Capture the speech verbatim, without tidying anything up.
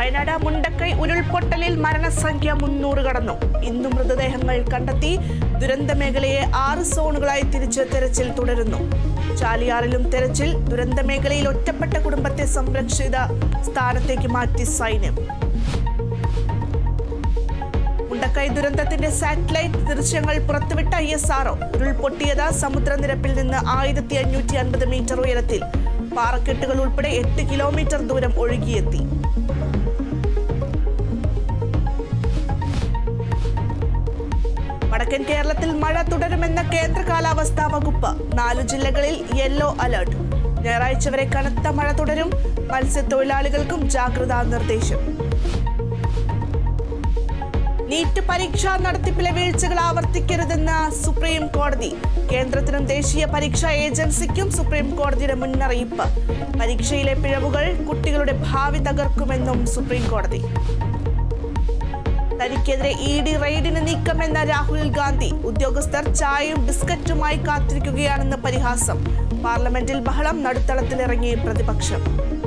വയനാട് മുണ്ടക്കൈ ഉരുൾപൊട്ടലിൽ മരണസംഖ്യ മുന്നൂറ് കടന്നു. ഇന്നു മൃതദേഹങ്ങൾ കണ്ടെത്തി. ദുരന്ത മേഖലയെ ആറ് സോണുകളായി തിരിച്ച് തെരച്ചിൽ തുടരുന്നു. ചാലിയാറിലും തെരച്ചിൽ. ദുരന്ത മേഖലയിൽ ഒറ്റപ്പെട്ട കുടുംബത്തെ സംരക്ഷിത സ്ഥാനത്തേക്ക് മാറ്റി സൈന്യം. മുണ്ടക്കൈ ദുരന്തത്തിന്റെ സാറ്റലൈറ്റ് ദൃശ്യങ്ങൾ പുറത്തുവിട്ട ഐ എസ് ആർ ഒ. ഉരുൾപൊട്ടിയത് സമുദ്രനിരപ്പിൽ നിന്ന് ആയിരത്തി അഞ്ഞൂറ്റി അൻപത് മീറ്റർ ഉയരത്തിൽ. പാറക്കെട്ടുകൾ ഉൾപ്പെടെ എട്ട് കിലോമീറ്റർ ദൂരം ഒഴുകിയെത്തി. വടക്കൻ കേരളത്തിൽ മഴ തുടരുമെന്ന കേന്ദ്ര കാലാവസ്ഥാ വകുപ്പ്. നാലു ജില്ലകളിൽ യെല്ലോ അലർട്ട്. ഞായറാഴ്ച വരെ കനത്ത മഴ തുടരും. മത്സ്യത്തൊഴിലാളികൾക്കും ജാഗ്രതാ നിർദ്ദേശം. നീറ്റ് പരീക്ഷാ നടത്തിപ്പിലെ വീഴ്ചകൾ ആവർത്തിക്കരുതെന്ന് സുപ്രീം കോടതി. കേന്ദ്രത്തിനും ദേശീയ പരീക്ഷാ ഏജൻസിക്കും സുപ്രീം കോടതിയുടെ മുന്നറിയിപ്പ്. പരീക്ഷയിലെ പിഴവുകൾ കുട്ടികളുടെ ഭാവി തകർക്കുമെന്നും സുപ്രീം കോടതി. തനിക്കെതിരെ ഇ ഡി റെയ്ഡിന് നീക്കമെന്ന രാഹുൽ ഗാന്ധി. ഉദ്യോഗസ്ഥർ ചായയും ബിസ്ക്കറ്റുമായി കാത്തിരിക്കുകയാണെന്ന് പരിഹാസം. പാർലമെന്റിൽ ബഹളം. നടുത്തളത്തിലിറങ്ങി പ്രതിപക്ഷം.